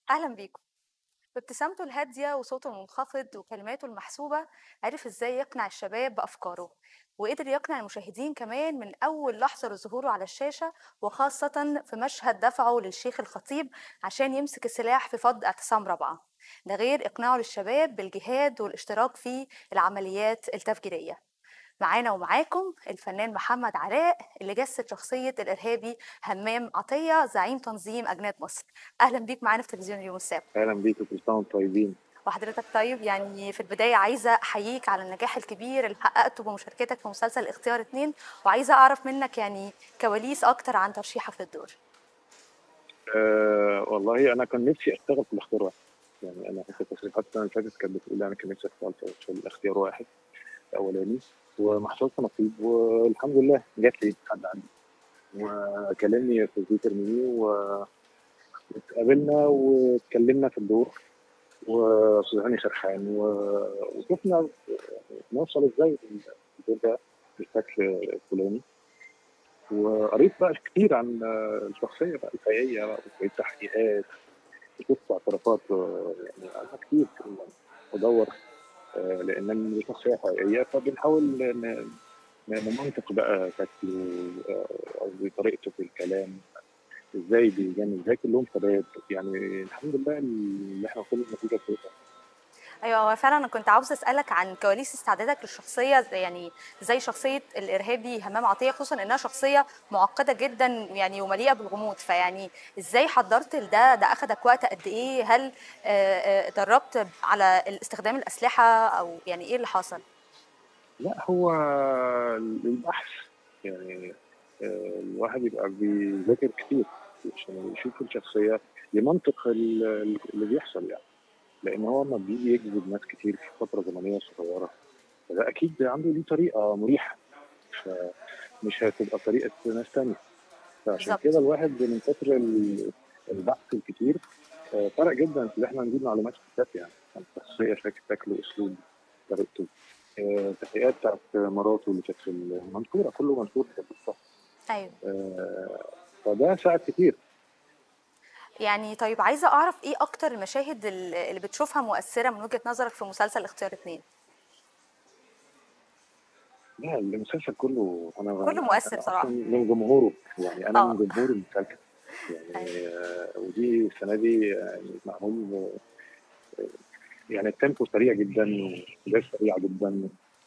أهلا بيكم. بابتسامته الهادية وصوته المنخفض وكلماته المحسوبة عرف إزاي يقنع الشباب بأفكاره، وقدر يقنع المشاهدين كمان من أول لحظة لظهوره على الشاشة، وخاصة في مشهد دفعه للشيخ الخطيب عشان يمسك السلاح في فض اعتصام رابعة. ده غير إقناعه للشباب بالجهاد والاشتراك في العمليات التفجيرية. معانا ومعاكم الفنان محمد علاء اللي جسد شخصية الإرهابي همام عطية زعيم تنظيم أجناد مصر. أهلا بيك معانا في تلفزيون اليوم السابع. اهلا بيكم، كل سنه وانتم طيبين. وحضرتك طيب، يعني في البداية عايزة أحييك على النجاح الكبير اللي حققته بمشاركتك في مسلسل اختيار اتنين، وعايزة أعرف منك يعني كواليس أكتر عن ترشيحك للدور. والله انا كان نفسي اشتغل في الاختيار واحد. يعني انا في التصريحات السنه اللي فاتت كانت بتقول انا كان نفسي اشتغل في الاختيار واحد الاولاني، وما حصلش نصيب، والحمد لله جات لي حد عندي وكلمني في تويتر مني واتقابلنا واتكلمنا في الدور، واستاذ هاني سرحان وشفنا نوصل ازاي الدور ده بالشكل الفلاني. وقريت بقى كتير عن الشخصيه بقى الحقيقيه بقى، وقريت تحقيقات وشفت اعترافات، يعني عنها كتير يعني. بدور لان دي شخصيه حقيقيه، فبنحاول نمنطق بقى شكله، او طريقته في الكلام، ازاي بيجامل، ازاي كلهم شباب. يعني الحمد لله اللي احنا وصلنا لنتيجه كويسه. أيوة، هو فعلا أنا كنت عاوزة أسألك عن كواليس استعدادك للشخصية، يعني زي شخصية الإرهابي همام عطية، خصوصا إنها شخصية معقدة جدا يعني ومليئة بالغموض، فيعني إزاي حضرت لده؟ ده أخدك وقت قد إيه؟ هل دربت على استخدام الأسلحة أو يعني إيه اللي حصل؟ لا، هو البحث يعني، الواحد يبقى بيذاكر كتير عشان يشوف الشخصيه، يمنطق اللي بيحصل يعني. لان هو لما بيجي يجذب ناس كتير في فتره زمنيه صغيره، فده اكيد عنده ليه طريقه مريحه، مش هتبقى طريقه ناس تانية. فعشان كده بالظبط. الواحد من كتر البحث الكتير فرق جدا في ان احنا نجيب معلومات كتير يعني عن الشخصيه، شكله، اسلوب، طريقته. التحقيقات بتاعت مراته اللي كانت في المنصوره، كله منصور في القصه. أيوه. فده ساعد كتير. يعني طيب، عايزة أعرف إيه أكتر المشاهد اللي بتشوفها مؤثرة من وجهة نظرك في مسلسل اختيار اتنين؟ لا، المسلسل كله انا كله مؤثر انا اصلا صراحة. من جمهوره، يعني انا من اه. جمهور المسلسل. أيوه. يعني ودي السنه دي يعني معمول، يعني التيمبو سريع جدا والاحداث سريعه جدا،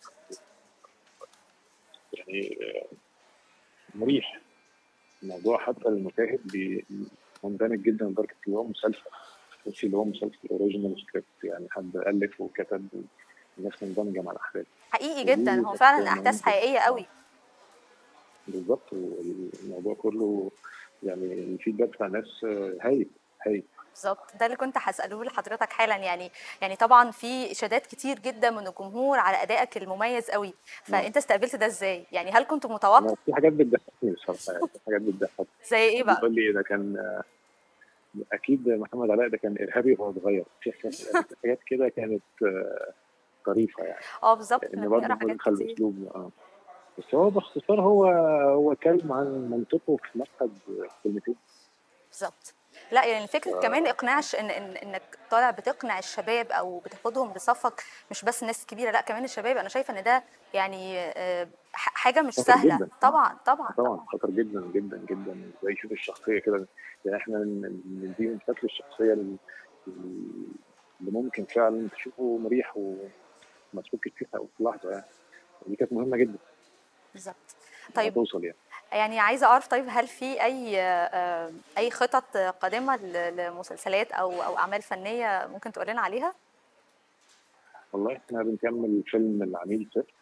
يعني مريح الموضوع حتى المشاهد مندمج جدا لدرجه ان هو مسلسل، مش اللي هو مسلسل اوريجينال سكريبت، يعني حد الف وكتب والناس مندمجه مع الاحداث. حقيقي جدا، ودي هو كانت فعلا أحداث مهمه جدا. حقيقية قوي. بالظبط، والموضوع كله يعني الفيدباك بتاع الناس هايل هايل. بالظبط، ده اللي كنت هسأله لحضرتك حالا. يعني طبعا في إشادات كتير جدا من الجمهور على أدائك المميز قوي، آه. فأنت استقبلت ده إزاي؟ يعني هل كنت متوقع؟ انا في حاجات بتضحكني بصراحه، يعني في حاجات بتضحك. زي إيه بقى؟ بيقول لي ده كان اكيد محمد علاء ده كان ارهابي وهو صغير، يعني في حاجات كده كانت طريفه يعني. اه بالظبط، ان بنقرا برضه حاجات بندخل كتير. باسلوب بس هو باختصار هو اتكلم عن منطقه في مشهد كلمتين. بالظبط. لا يعني فكرة كمان إقناع إنك طالع بتقنع الشباب أو بتاخدهم لصفك، مش بس الناس الكبيرة، لا كمان الشباب. أنا شايفة إن ده يعني حاجة مش خطر سهلة. جدا. طبعا طبعا طبعا طبعا. خطر جدا جدا جدا، زي يشوف الشخصيه كده. يعني احنا نديهم شكل الشخصيه اللي ممكن فعلا تشوفه مريح وما تفكش فيها في لحظه يعني. دي كانت مهمه جدا بالظبط. انها طيب، توصل يعني. يعني عايزة أعرف، طيب هل في أي خطط قادمة لمسلسلات أو أعمال فنية ممكن تقول لنا عليها؟ والله احنا بنكمل فيلم العميل صفر،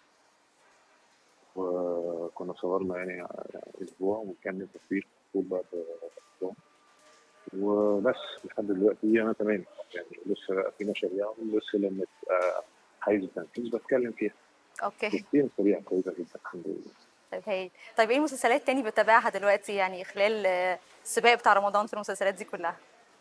وكنا صورنا يعني اسبوع، وكان التصوير طول بعد اسبوع. وبس لحد دلوقتي انا تمام، يعني لسه في مشاريع ولسه لما تبقى حيز التنفيذ بتكلم فيها. بس أوكي. في مشاريع كويسه جدا الحمد لله. طيب هاي، طيب إيه المسلسلات تاني بتتابعها دلوقتي يعني خلال السباق بتاع رمضان في المسلسلات دي كلها؟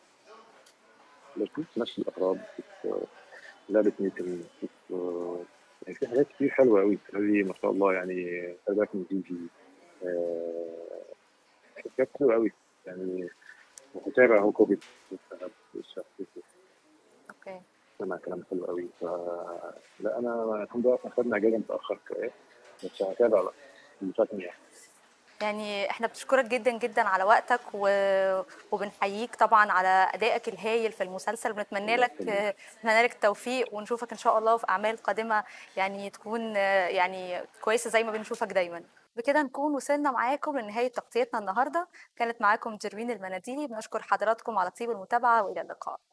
بشوف نفس الاغراض، بشوف لعبه نيوتن، بشوف يعني في حاجات كتير حلوه قوي هذه ما شاء الله، يعني خلي بالك من جيجي. حاجات حلوه قوي يعني. وهتابع هو كوفيد اوكي. سمع كلام حلو قوي. لا انا الحمد لله احنا خدنا اجازه متاخر كده، بس هتابع بقى اللي فاتني يعني. يعني احنا بنشكرك جدا جدا على وقتك وبنحييك طبعا على ادائك الهايل في المسلسل، وبنتمنى الله لك يخليك. نتمنى لك التوفيق، ونشوفك ان شاء الله في اعمال قادمه يعني تكون يعني كويسه زي ما بنشوفك دايما. بكده نكون وصلنا معاكم لنهايه تغطيتنا النهارده. كانت معاكم جروين المناديلي، بنشكر حضراتكم على طيب المتابعه والى اللقاء.